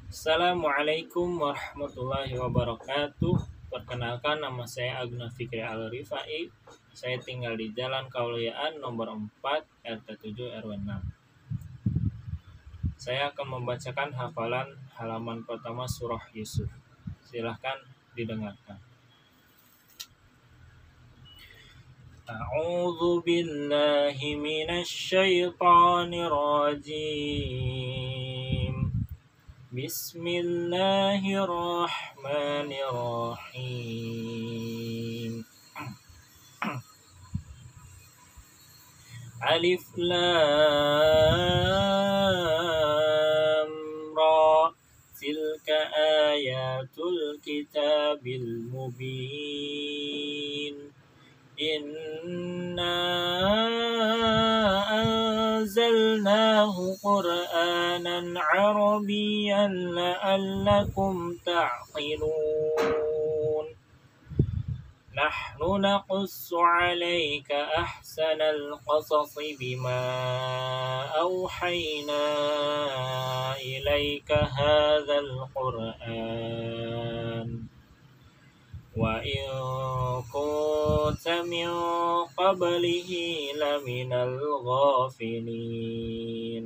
Assalamualaikum warahmatullahi wabarakatuh. Perkenalkan, nama saya Agna Fikri Al-Rifai. Saya tinggal di Jalan Kauliaan nomor 4 RT 7 RW 6. Saya akan membacakan hafalan halaman pertama surah Yusuf. Silahkan didengarkan. A'udzu billahi minasy syaithanir rajim. Bismillahirrahmanirrahim. Alif Lam Ra. Tilka ayatul kitabil mubin. Inna anzalnahu Qur'anan Arabiyyan la'allakum ta'qilun. Nahnu naqussu 'alaika ahsanal qasasi bima awhayna ilaika hadzal Qur'an wa in kunta min qablihi laminal ghafilin.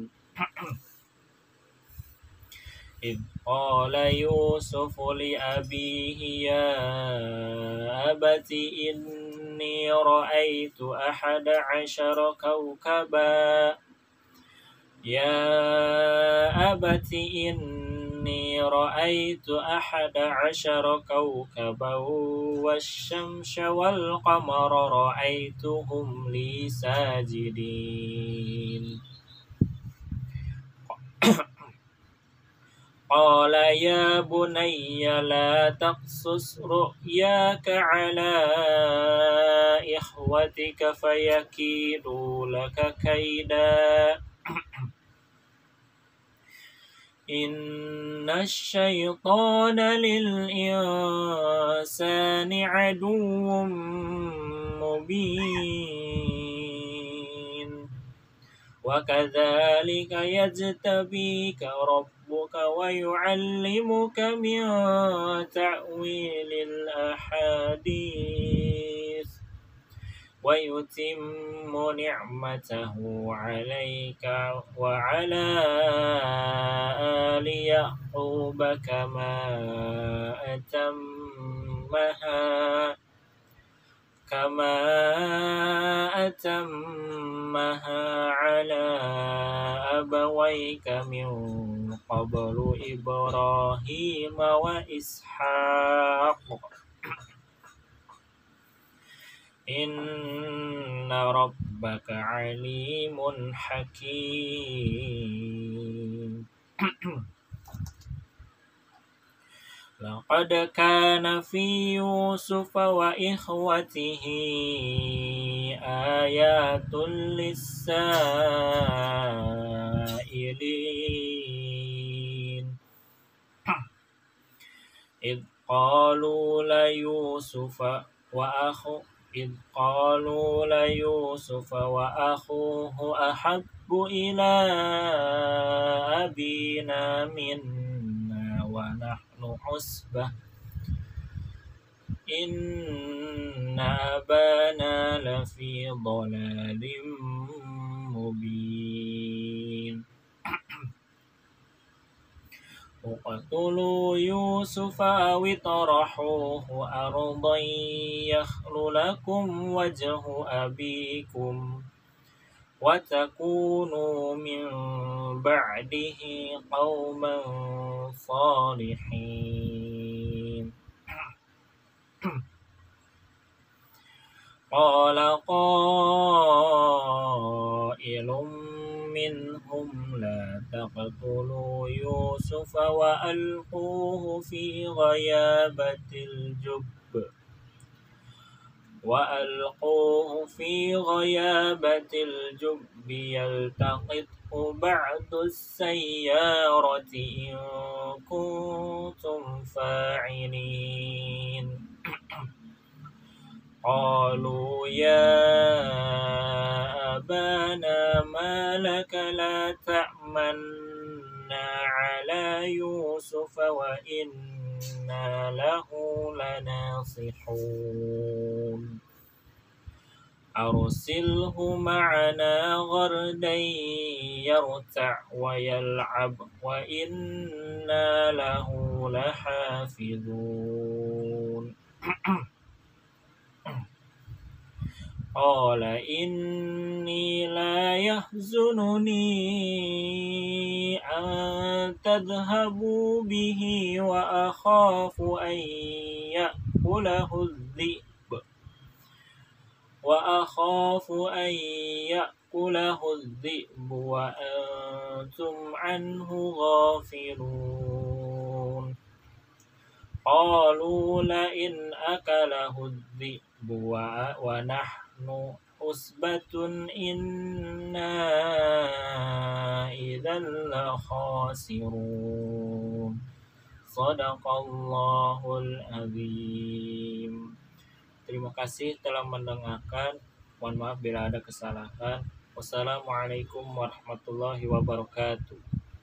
إذ قال يوسف لأبيه يا أبت إني رأيت 11 كوكبا يا أبت إني رأيت 11 كوكبا والشمس والقمر رأيتهم لي ساجدين. قال يا بني لا تقصص رؤياك على إخوتك فيكيدوا لك كيدا إن الشيطان للإنسان عدو مبين وكذلك يجتبيك ربك ويعلمك من تأويل الأحاديث ويتم نعمته عليك وعلى آل يعقوب كما أتمها على أبويك من قبل إبراهيم وإسحاق إن ربك عليم حكيم. لقد كان في يوسف وإخوته آيات للسائلين إذ قالوا ليوسف وأخوه أحب إلى أبينا منا ونحن عصبة إن أبانا لفي ضلال مبين. اقتلوا يوسف أو اطرحوه أرضا يخل لكم وجه أبيكم وتكونوا من بعده قوما صالحين. قال قائل منهم لا تقتلوا يوسف وألقوه في غيابة الجب يلتقطه بعض السيارة إن كنتم فاعلين. قالوا يا أبانا ما لك لا تأمنا على يوسف وإنا له لناصحون أرسله معنا غردا يرتع ويلعب وإنا له لحافظون قال إني لا يحزنني أن تذهبوا به وأخاف أن يأكله الذئب وأنتم عنه غافلون قالوا لئن أكله الذئب ونحن عصبة إنا إذا لخاسرون صدق Allahul Azim. Terima kasih telah mendengarkan. Mohon maaf bila ada kesalahan. Wassalamualaikum warahmatullahi wabarakatuh.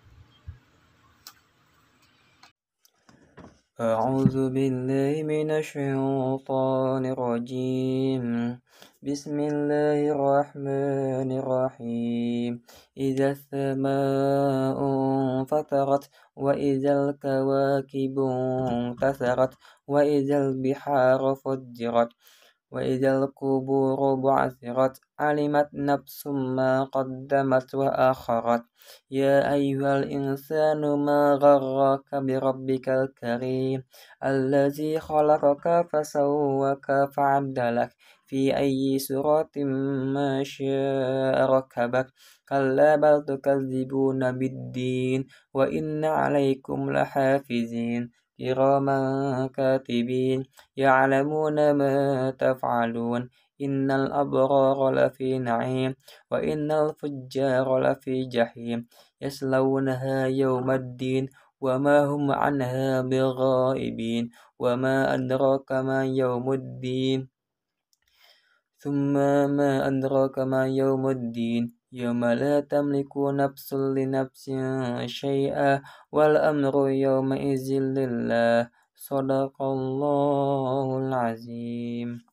أعوذ بالله من الشيطان الرجيم بسم الله الرحمن الرحيم إذا السماء انفطرت وإذا الكواكب انتثرت وإذا البحار فجرت وإذا القبور بعثرت علمت نفس ما قدمت وآخرت يا أيها الإنسان ما غرك بربك الكريم الذي خلقك فسواك فعدلك في أي سورة ما شاء ركبك كلا بل تكذبون بالدين وإن عليكم لحافظين كراما كاتبين يعلمون ما تفعلون إن الأبرار لفي نعيم وإن الفجار لفي جحيم يصلونها يوم الدين وما هم عنها بغائبين وما أدراك ما يوم الدين ثم ما أدراك ما يوم الدين يوم لا تملك نفس لنفس شيئا والأمر يومئذ لله صدق الله العظيم.